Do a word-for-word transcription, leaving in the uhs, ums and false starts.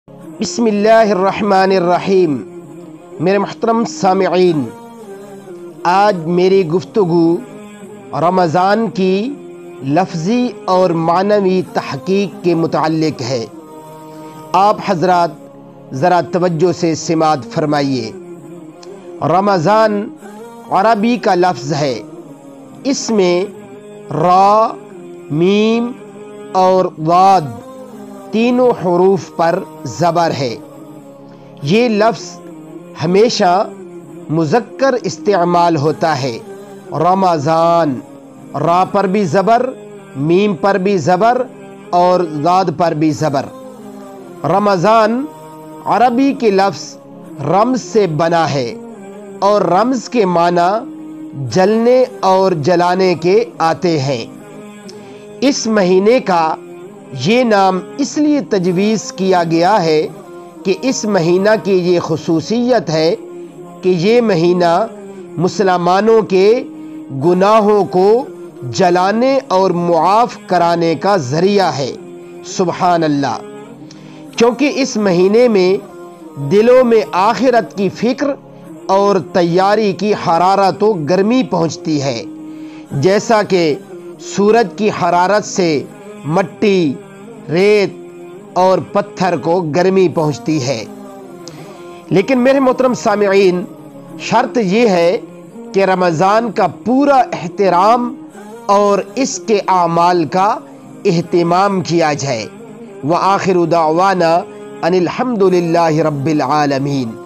بسم اللہ الرحمن الرحیم۔ میرے محترم سامعین، آج میری گفتگو رمضان کی لفظی اور معنوی تحقیق کے متعلق ہے۔ آپ حضرات ذرا توجہ سے سماعت فرمائیے۔ رمضان عربی کا لفظ ہے، اس میں را، میم اور ضاد تینوں حروف پر زبر ہے۔ یہ لفظ ہمیشہ مذکر استعمال ہوتا ہے۔ رمضان، را پر بھی زبر، میم پر بھی زبر اور ضاد پر بھی زبر۔ رمضان عربی کے لفظ رمز سے بنا ہے اور رمز کے معنی جلنے اور جلانے کے آتے ہیں۔ اس مہینے کا یہ نام اس لیے تجویز کیا گیا ہے کہ اس مہینہ کی یہ خصوصیت ہے کہ یہ مہینہ مسلمانوں کے گناہوں کو جلانے اور معاف کرانے کا ذریعہ ہے۔ سبحان اللہ! کیونکہ اس مہینے میں دلوں میں آخرت کی فکر اور تیاری کی حرارت و گرمی پہنچتی ہے، جیسا کہ سورج کی حرارت سے مٹی، ریت اور پتھر کو گرمی پہنچتی ہے۔ لیکن میرے محترم سامعین، شرط یہ ہے کہ رمضان کا پورا احترام اور اس کے اعمال کا اہتمام کیا جائے۔ وآخر دعوانا ان الحمد للہ رب العالمین۔